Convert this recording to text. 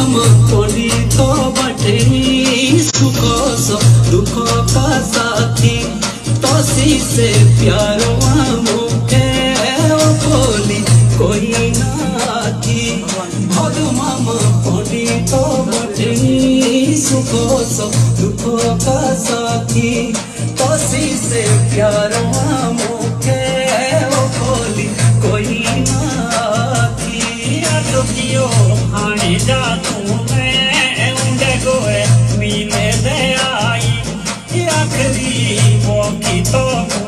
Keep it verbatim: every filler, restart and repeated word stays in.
मामा कोली तो बटे सुखो सो दुखो का साथी तोसी से प्यारो मुखे कोली कोई ना थी। मधु मामा कोली तो बटे सुखो सो दुखो का साथी तोसी से प्यारो मुखे कोली कोई ना थी। दुखियो हाणे जा तू मैं उंडे गोए मीने दे आई आखरी मौकी तो